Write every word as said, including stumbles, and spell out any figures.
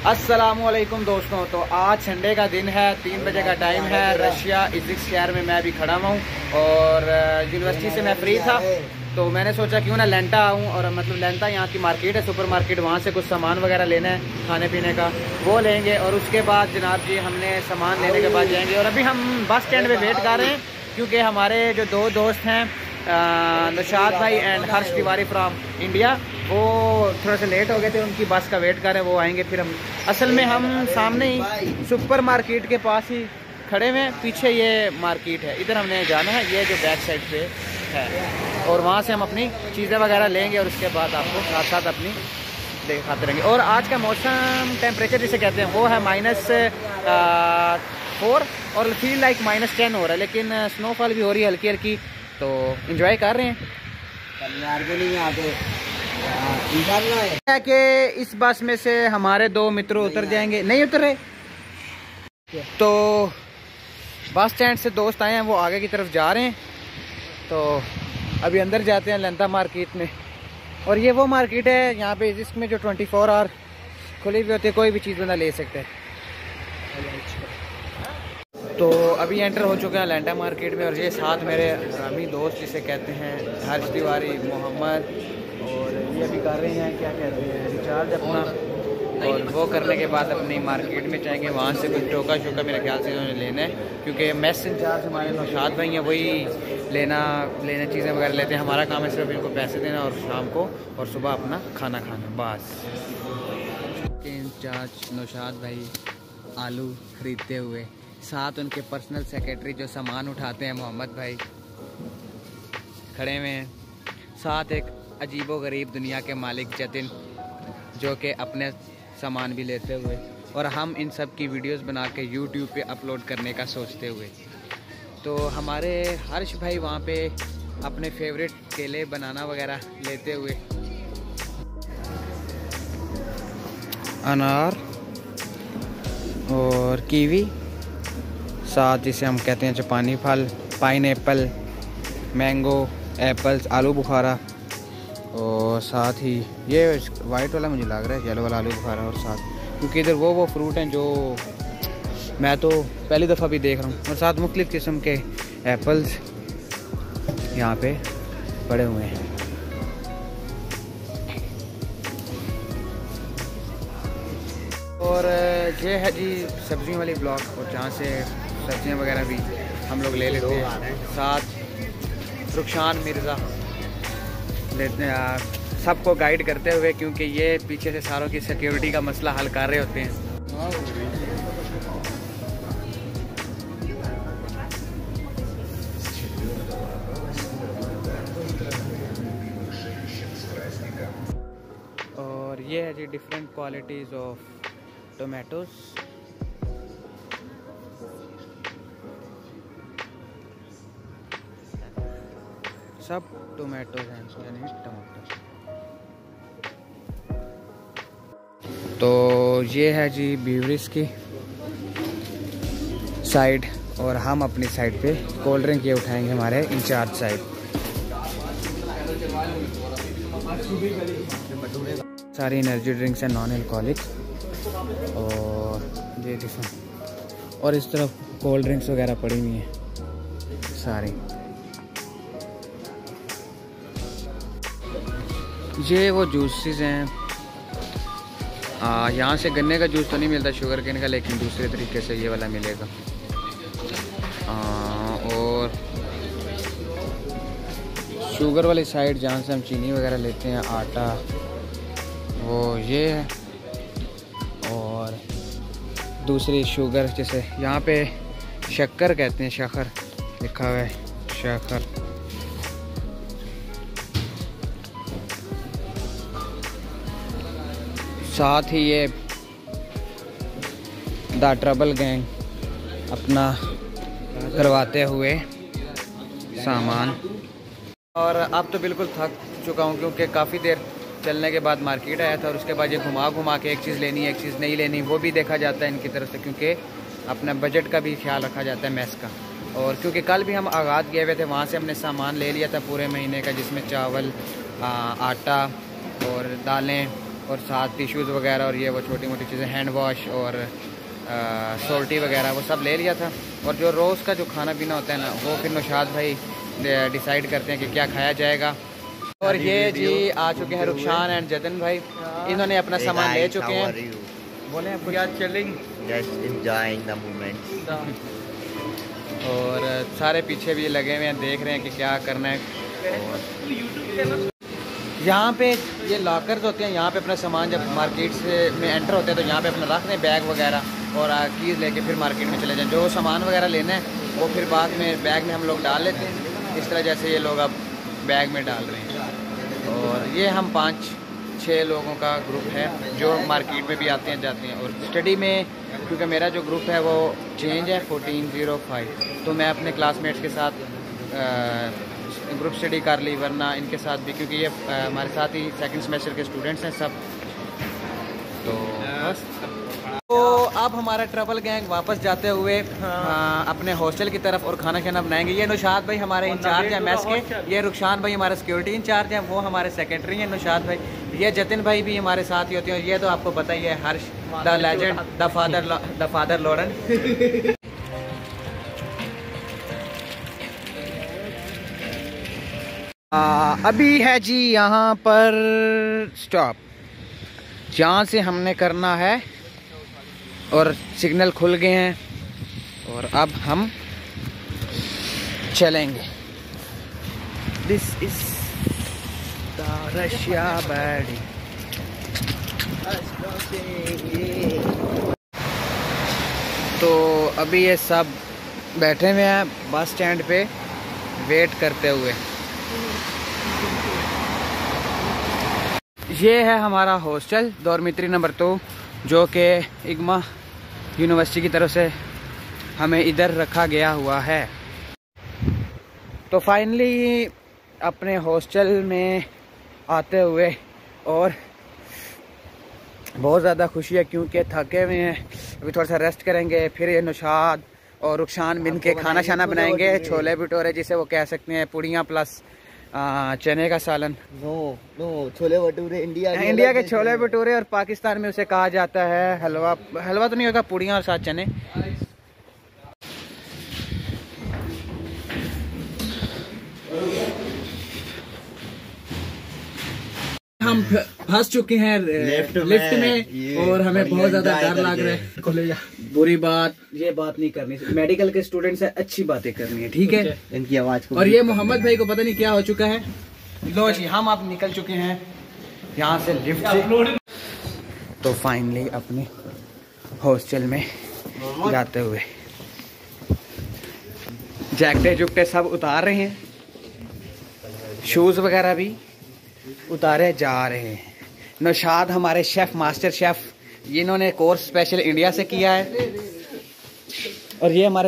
अस्सलामुअलैकुम दोस्तों। तो आज संडे का दिन है, तीन बजे का टाइम है। रशिया इजिक्स शहर में मैं अभी खड़ा हुआ हूँ और यूनिवर्सिटी से मैं फ्री था तो मैंने सोचा क्यों ना लेंटा आऊँ। और मतलब लेंटा यहाँ की मार्केट है, सुपर मार्केट, वहाँ से कुछ सामान वगैरह लेना है खाने पीने का, वो लेंगे। और उसके बाद जनाब जी हमने सामान लेने के बाद जाएंगे। और अभी हम बस स्टैंड पे वेट कर रहे हैं क्योंकि हमारे जो दो दोस्त हैं नौशाद भाई and Harsh Tiwari from India, वो थोड़ा सा लेट हो गए थे, उनकी बस का वेट कर रहे हैं, वो आएंगे फिर हम। असल में हम सामने ही सुपर मार्केट के पास ही खड़े हुए हैं, पीछे ये मार्केट है, इधर हमने जाना है, ये जो बैक साइड पे है। और वहाँ से हम अपनी चीज़ें वगैरह लेंगे और उसके बाद आपको साथ साथ अपनी दिखाते रहेंगे। और आज का मौसम टेम्परेचर जिसे कहते हैं वो है माइनस फोर और फील लाइक माइनस टेन हो रहा है, लेकिन स्नोफॉल भी हो रही है हल्की हल्की, तो एंजॉय कर रहे हैं। है कि इस बस में से हमारे दो मित्र उतर जाएंगे, नहीं उतर रहे, तो बस स्टैंड से दोस्त आए हैं, वो आगे की तरफ जा रहे हैं। तो अभी अंदर जाते हैं लेंटा मार्केट में। और ये वो मार्केट है यहाँ पे जिसमें जो ट्वेंटी फोर आवर खुली हुई होती है, कोई भी चीज़ बंदा ले सकते हैं। तो अभी एंटर हो चुके हैं लेंटा मार्केट में। और ये साथ मेरे हरामी दोस्त जिसे कहते हैं हर्ष तिवारी, मोहम्मद, और ये अभी कर रहे हैं क्या कहते हैं रिचार्ज अपना। और वो करने के बाद अपनी मार्केट में जाएंगे, वहाँ से कुछ टोका शोका मेरे ख्याल से उन्होंने लेना है क्योंकि मेस इंचार्ज हमारे नौशाद भाई हैं, वही लेना लेना चीज़ें वगैरह लेते हैं। हमारा काम है सिर्फ इनको पैसे देना और शाम को और सुबह अपना खाना खाना, बस। इंचार्ज नौशाद भाई आलू खरीदते हुए, साथ उनके पर्सनल सेक्रेटरी जो सामान उठाते हैं मोहम्मद भाई खड़े हुए हैं, साथ एक अजीबो गरीब दुनिया के मालिक जतिन जो कि अपने सामान भी लेते हुए, और हम इन सब की वीडियोस बना के यूट्यूब पे अपलोड करने का सोचते हुए। तो हमारे हर्ष भाई वहाँ पे अपने फेवरेट केले बनाना वगैरह लेते हुए, अनार और कीवी, साथ जिसे हम कहते हैं जापानी फल, पाइन एप्पल, मैंगो, एप्पल्स, आलू बुखारा, और साथ ही ये वाइट वाला मुझे लग रहा है येलो वाला आलू बुखारा। और साथ क्योंकि इधर वो वो फ्रूट हैं जो मैं तो पहली दफ़ा भी देख रहा हूँ, और साथ मुख्तलिफ़ किस्म के एप्पल्स यहाँ पे पड़े हुए हैं। और ये है जी सब्जियों वाली ब्लॉक, और जहाँ से सब्जियाँ वगैरह भी हम लोग ले लेते हैं। साथ रुखशान मिर्ज़ा लेते हैं सबको गाइड करते हुए, क्योंकि ये पीछे से सारों की सिक्योरिटी का मसला हल कर रहे होते हैं। और ये है जी डिफरेंट क्वालिटीज़ ऑफ टोमेटोज़। सब टोमेटोज़ हैं, यानी टमाटर। तो ये है जी बीवरेज की साइड, और हम अपनी साइड पे कोल्ड ड्रिंक ये उठाएंगे हमारे इंचार्ज साइड। सारी एनर्जी ड्रिंक्स हैं नॉन अल्कोहलिक, और ये देखो, और इस तरफ कोल्ड ड्रिंक्स वगैरह पड़ी हुई हैं सारी। ये वो जूसेस हैं, यहाँ से गन्ने का जूस तो नहीं मिलता, शुगर केन का, लेकिन दूसरे तरीके से ये वाला मिलेगा। आ, और शुगर वाली साइड जहाँ से हम चीनी वगैरह लेते हैं, आटा, वो ये है। और दूसरी शुगर, जैसे यहाँ पे शक्कर कहते हैं, शक्कर लिखा हुआ है, शक्कर। साथ ही ये द ट्रबल गैंग अपना करवाते हुए सामान। और अब तो बिल्कुल थक चुका हूँ क्योंकि काफ़ी देर चलने के बाद मार्केट आया था, और उसके बाद ये घुमा घुमा के एक चीज़ लेनी है एक चीज़ नहीं लेनी, वो भी देखा जाता है इनकी तरफ से, क्योंकि अपना बजट का भी ख्याल रखा जाता है मैस का। और क्योंकि कल भी हम आगाज़ गए हुए थे, वहाँ से हमने सामान ले लिया था पूरे महीने का, जिसमें चावल, आ, आटा और दालें और साथ टिश्यूज़ वगैरह और ये वो छोटी मोटी चीज़ें, हैंड वॉश और सोल्टी वगैरह वो सब ले लिया था। और जो रोज़ का जो खाना पीना होता है ना, वो फिर नौशाद भाई डिसाइड करते हैं कि क्या खाया जाएगा। और ये जी आ चुके हैं रुखशान एंड जतिन भाई, इन्होंने अपना सामान ले चुके हैं। बोले आप क्या chilling just enjoying the moment. और सारे पीछे भी लगे हुए हैं, देख रहे हैं कि क्या करना है। और यहाँ पे ये लॉकर्स होते हैं, यहाँ पे अपना सामान जब मार्केट से में एंटर होते हैं तो यहाँ पे अपना रख दें बैग वगैरह, और कीज़ लेके फिर मार्केट में चले जाएं। जो सामान वगैरह लेना है वो फिर बाद में बैग में हम लोग डाल लेते हैं, इस तरह जैसे ये लोग अब बैग में डाल रहे हैं। और ये हम पाँच छः लोगों का ग्रुप है जो मार्केट में भी आते हैं जाते हैं। और स्टडी में क्योंकि मेरा जो ग्रुप है वो चेंज है फोर्टीन ज़ीरो फाइव, तो मैं अपने क्लासमेट्स के साथ ग्रुप स्टडी कर ली, वरना इनके साथ भी, क्योंकि ये हमारे साथ ही सेकंड सेमेस्टर के स्टूडेंट्स हैं सब। तो बस, तो अब हमारा ट्रबल गैंग वापस जाते हुए हाँ। अपने हॉस्टल की तरफ और खाना खाना बनाएंगे। ये नौशाद भाई हमारे इंचार्ज हैं मैस के, ये रुखशान भाई हमारे सिक्योरिटी इंचार्ज हैं, वो हमारे सेक्रेटरी हैं नौशाद भाई। ये जतिन भाई भी हमारे साथ ही होते हैं। ये तो आपको पता ही है, Harsh the legend, the father the father Lawrence. आ, अभी है जी यहाँ पर स्टॉप, जहाँ से हमने करना है, और सिग्नल खुल गए हैं और अब हम चलेंगे। This is the Russia baddie. तो अभी ये सब बैठे हुए हैं बस स्टैंड पे वेट करते हुए। ये है हमारा हॉस्टल डॉर्मिटरी नंबर टू, जो कि इग्मा यूनिवर्सिटी की तरफ से हमें इधर रखा गया हुआ है। तो फाइनली अपने हॉस्टल में आते हुए और बहुत ज़्यादा खुशी है, क्योंकि थके हुए हैं। अभी थोड़ा सा रेस्ट करेंगे, फिर ये नौशाद और रुखशान मिल के खाना शाना बनाएंगे, छोले भटूरे जिसे वो कह सकते हैं, पूड़ियाँ प्लस आ, चने का सालन। No no chole bhature India India के छोले भटूरे, और पाकिस्तान में उसे कहा जाता है हलवा। हलवा तो नहीं होगा, पूड़ियाँ और साथ चने। हम फंस चुके हैं लिफ्ट, लिफ्ट में, में और हमें बहुत ज्यादा डर लग रहा है। बुरी बात ये बात नहीं करनी, मेडिकल के स्टूडेंट से अच्छी बातें करनी है, ठीक है। इनकी आवाज को। और ये मोहम्मद भाई को पता नहीं क्या हो चुका है। लो जी, हम अब निकल चुके हैं यहाँ से लिफ्ट से। तो फाइनली अपने हॉस्टल में जाते हुए जैकेटें जुकटे सब उतार रहे हैं, शूज वगैरह भी उतारे जा रहे हैं। नौशाद हमारे शेफ, मास्टर शेफ, इन्होंने कोर्स स्पेशल इंडिया से किया है। और ये हमारे